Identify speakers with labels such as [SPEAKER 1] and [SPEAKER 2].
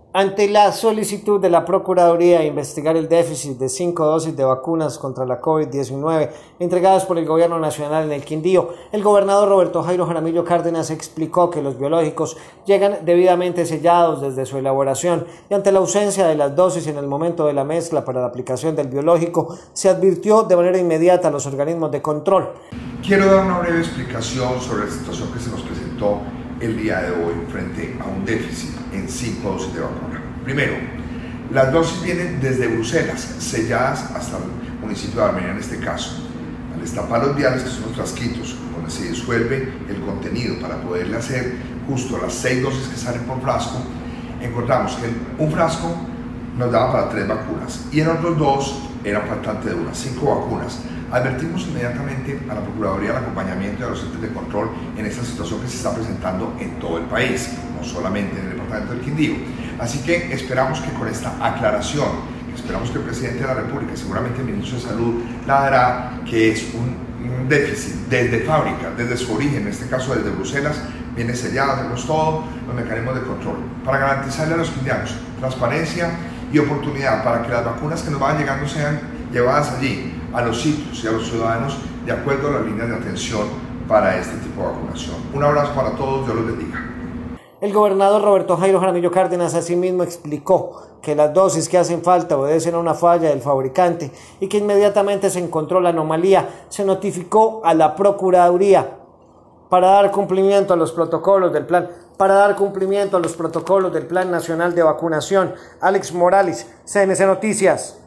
[SPEAKER 1] Ante la solicitud de la Procuraduría de investigar el déficit de 5 dosis de vacunas contra la COVID-19 entregadas por el Gobierno Nacional en el Quindío, el gobernador Roberto Jairo Jaramillo Cárdenas explicó que los biológicos llegan debidamente sellados desde su elaboración y ante la ausencia de las dosis en el momento de la mezcla para la aplicación del biológico, se advirtió de manera inmediata a los organismos de control.
[SPEAKER 2] Quiero dar una breve explicación sobre la situación que se nos presentó el día de hoy frente a un déficit en 5 dosis de vacuna. Primero, las dosis vienen desde Bruselas, selladas hasta el municipio de Armenia en este caso. Al destapar los viales, que son los frasquitos donde se disuelve el contenido para poderle hacer justo las 6 dosis que salen por frasco, encontramos que un frasco nos daba para 3 vacunas y en otros 2 eran faltantes de unas 5 vacunas. Advertimos inmediatamente a la Procuraduría el acompañamiento de los entes de control en esta situación que se está presentando en todo el país, no solamente en el departamento del Quindío. Así que esperamos que con esta aclaración, esperamos que el presidente de la República, seguramente el ministro de Salud, la dará, que es un déficit desde fábrica, desde su origen, en este caso desde Bruselas, viene sellado, tenemos todos los mecanismos de control para garantizarle a los quindianos transparencia y oportunidad para que las vacunas que nos van llegando sean llevadas allí, a los sitios y a los ciudadanos, de acuerdo a las líneas de atención para este tipo de vacunación. Un abrazo para todos, Dios los bendiga.
[SPEAKER 1] El gobernador Roberto Jairo Jaramillo Cárdenas asimismo explicó que las dosis que hacen falta obedecen a una falla del fabricante y que inmediatamente se encontró la anomalía, se notificó a la Procuraduría para dar cumplimiento a los protocolos del Plan Nacional de Vacunación. Alex Morales, CNC Noticias.